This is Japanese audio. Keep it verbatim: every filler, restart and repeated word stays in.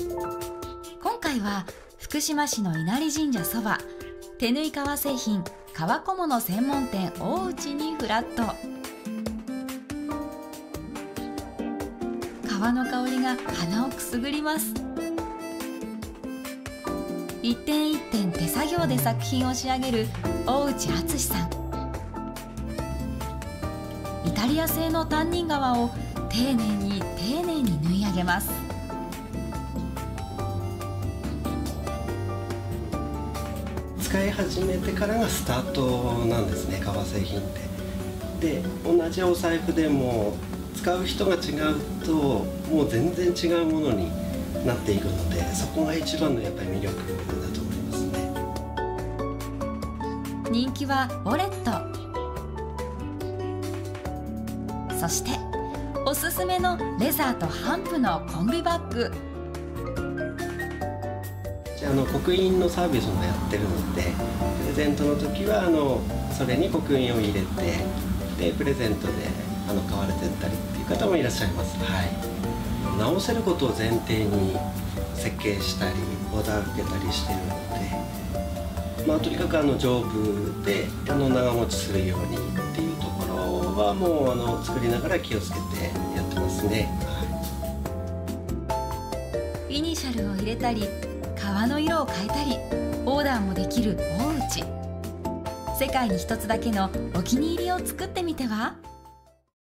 今回は福島市の稲荷神社そば、手縫い革製品革小物専門店大内にフラット。革の香りが鼻をくすぐります。一点一点手作業で作品を仕上げる大内敦さん。イタリア製の担任革を丁寧に丁寧に縫い上げます。 使い始めてからがスタートなんですね、革製品って。で、同じお財布でも使う人が違うともう全然違うものになっていくので、そこが一番のやっぱり魅力だと思いますね。 人気はウォレット、そしておすすめのレザーとハンプのコンビバッグ。 あの刻印のサービスもやってるので、プレゼントの時はあのそれに刻印を入れて、でプレゼントであの買われてったりっていう方もいらっしゃいます。はい、直せることを前提に設計したりオーダー受けたりしてるので、まあ、とにかくあの丈夫であの長持ちするようにっていうところはもうあの作りながら気をつけてやってますね。 はい、イニシャルを入れたり革の色を変えたりオーダーもできる大内。世界に一つだけのお気に入りを作ってみては？